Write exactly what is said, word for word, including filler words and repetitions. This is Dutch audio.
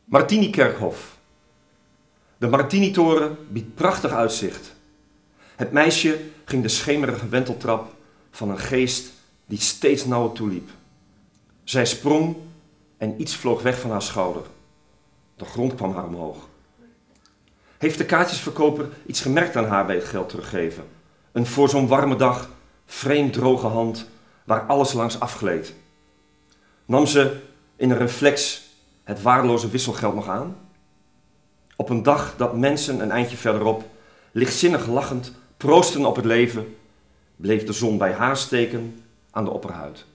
Martini-kerkhof. De Martini-toren biedt prachtig uitzicht. Het meisje ging de schemerige wenteltrap van een geest die steeds nauwer toeliep. Zij sprong en iets vloog weg van haar schouder. De grond kwam haar omhoog. Heeft de kaartjesverkoper iets gemerkt aan haar bij het geld teruggeven? Een voor zo'n warme dag vreemd droge hand waar alles langs afgleed. Nam ze in een reflex het waardeloze wisselgeld nog aan? Op een dag dat mensen een eindje verderop, lichtzinnig lachend, proosten op het leven, bleef de zon bij haar steken aan de opperhuid.